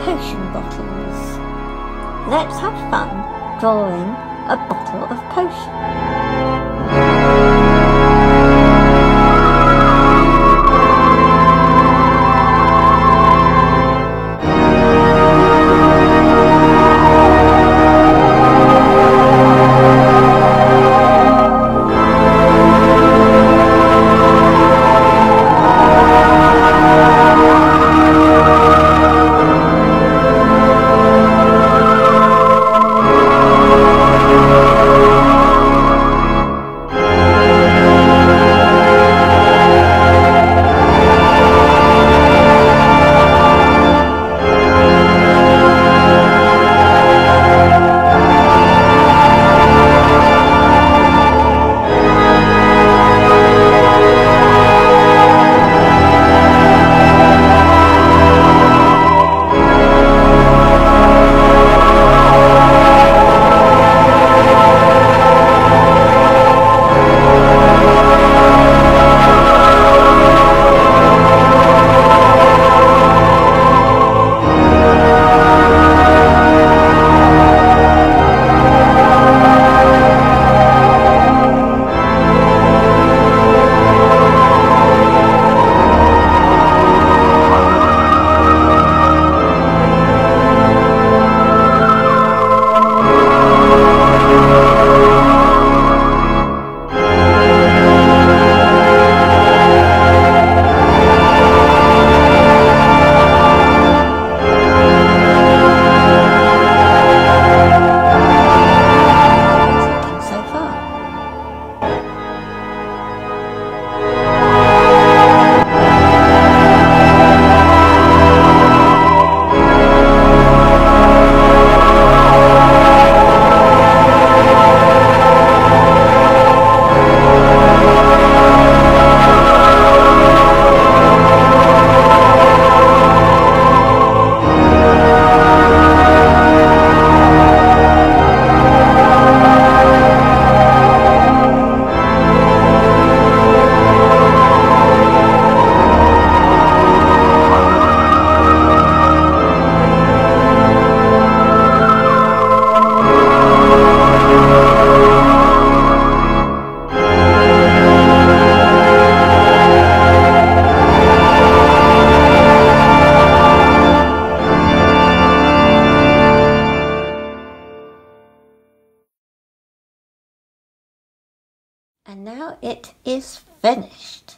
potion bottles. Let's have fun drawing a bottle of potion. And now it is finished,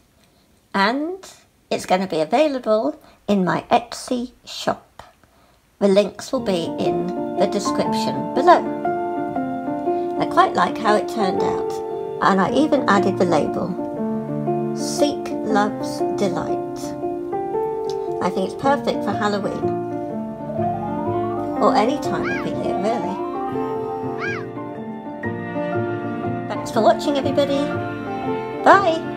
and it's going to be available in my Etsy shop. The links will be in the description below. I quite like how it turned out, and I even added the label, Seek Love's Delight. I think it's perfect for Halloween, or any time of the year really. Thanks for watching, everybody. Bye!